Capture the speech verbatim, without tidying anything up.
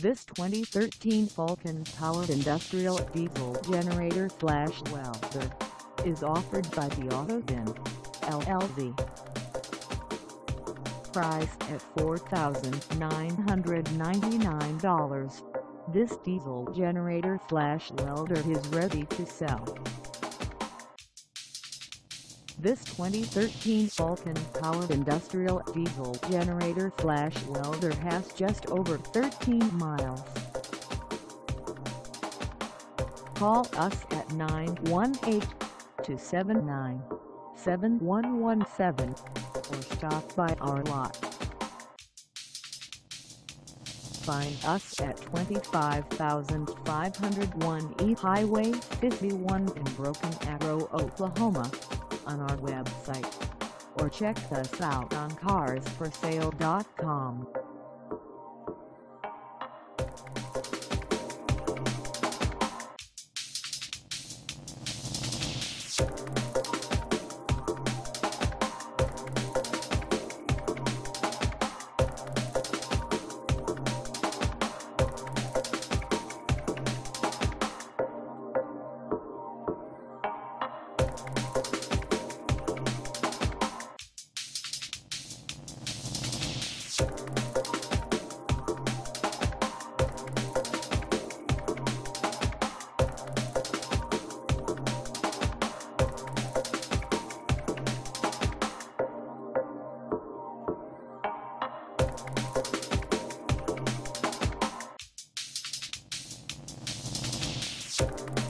This twenty thirteen Falcon powered industrial diesel generator slash welder is offered by the AutoZone, L L C. Priced at four thousand nine hundred ninety-nine dollars, this diesel generator slash welder is ready to sell. This twenty thirteen Falcon powered industrial diesel generator slash welder has just over thirteen miles. Call us at nine one eight, two seven nine, seven one one seven or stop by our lot. Find us at twenty-five thousand five hundred one East Highway fifty-one in Broken Arrow, Oklahoma, on our website, or check us out on cars for sale dot com. You